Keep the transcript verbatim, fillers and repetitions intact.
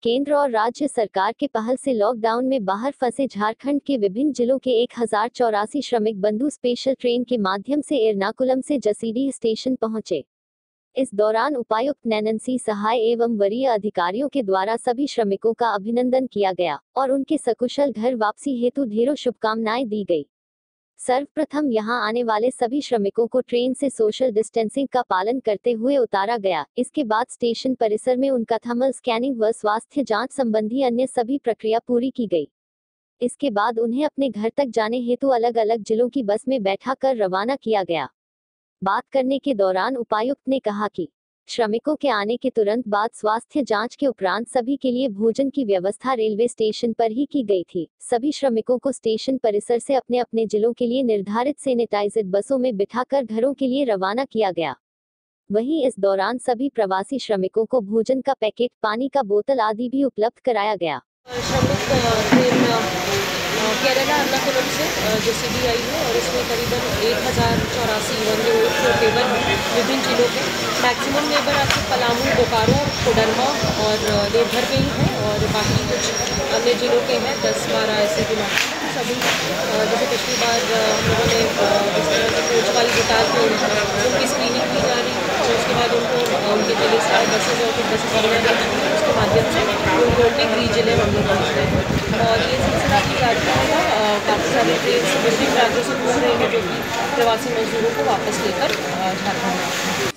केंद्र और राज्य सरकार के पहल से लॉकडाउन में बाहर फंसे झारखंड के विभिन्न जिलों के एक हजार चौरासी श्रमिक बंधु स्पेशल ट्रेन के माध्यम से एर्नाकुलम से जसीडीह स्टेशन पहुंचे। इस दौरान उपायुक्त नैनसी सहाय एवं वरीय अधिकारियों के द्वारा सभी श्रमिकों का अभिनंदन किया गया और उनके सकुशल घर वापसी हेतु ढेरों शुभकामनाएं दी गई। सर्वप्रथम यहां आने वाले सभी श्रमिकों को ट्रेन से सोशल डिस्टेंसिंग का पालन करते हुए उतारा गया। इसके बाद स्टेशन परिसर में उनका थर्मल स्कैनिंग व स्वास्थ्य जांच संबंधी अन्य सभी प्रक्रिया पूरी की गई। इसके बाद उन्हें अपने घर तक जाने हेतु अलग अलग जिलों की बस में बैठा कर रवाना किया गया। बात करने के दौरान उपायुक्त ने कहा कि श्रमिकों के आने के तुरंत बाद स्वास्थ्य जांच के उपरांत सभी के लिए भोजन की व्यवस्था रेलवे स्टेशन पर ही की गई थी। सभी श्रमिकों को स्टेशन परिसर से अपने अपने जिलों के लिए निर्धारित सैनिटाइज्ड बसों में बिठाकर घरों के लिए रवाना किया गया। वहीं इस दौरान सभी प्रवासी श्रमिकों को भोजन का पैकेट, पानी का बोतल आदि भी उपलब्ध कराया गया। श्रमिक ट्रेन केरला एर्नाकुलम से जसीडीह आई है और इसमें करीबन एक हज़ार चौरासी वन जो टेबल हैं विभिन्न जिलों के। मैक्सिमम लेबर आपके पलामू, बोकारो, कोडरमा और देवघर के ही हैं और बाकी कुछ अन्य जिलों के हैं, दस बारह ऐसे जिलों सभी। जैसे पिछली बार हम लोगों ने इस तरह से कोच वाली निकाल के उनकी स्क्रीनिंग की जा रही है और उसके बाद उनको उनके जिले सारे बसेज और कुछ बसेज बनाने उसके माध्यम से उनको उनके गृह जिले हम लोग पहुँच रहे हैं। और ये सिलसिला की जाती है काफ़ी सारे ट्रेन विभिन्न राज्यों से घूम रहे हैं जो कि प्रवासी मजदूरों को वापस लेकर झारखंड में।